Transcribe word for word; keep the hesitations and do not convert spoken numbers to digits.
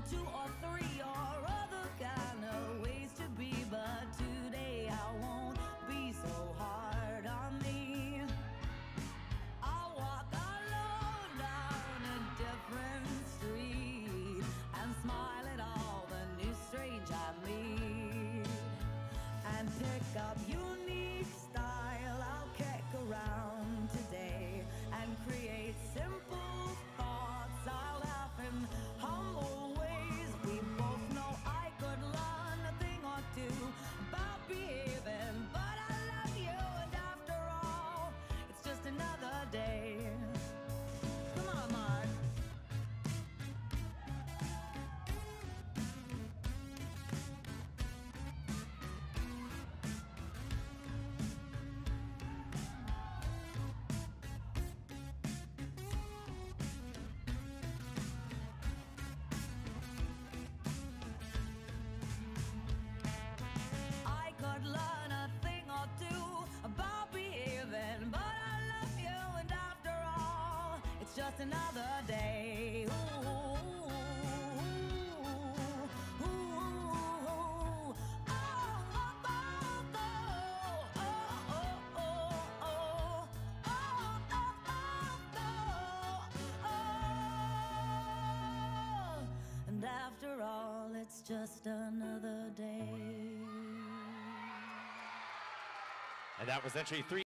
two or three or other kind of ways to be, but today I won't be so hard on me. I'll walk alone down a different street and smile at all the new strange I meet, and pick up unique style. I'll kick around today and create simple thoughts. I'll laugh in humble ways. We both know I could learn a thing or two about behaving, but I love you, and after all, it's just another day. Come on, Mark. Learn a thing or two about behaving, but I love you, and after all, it's just another day. Ooh, ooh, ooh, ooh. Oh, oh, oh, oh, oh, oh, oh, oh, oh, oh. And after all, it's just another day. And that was entry three.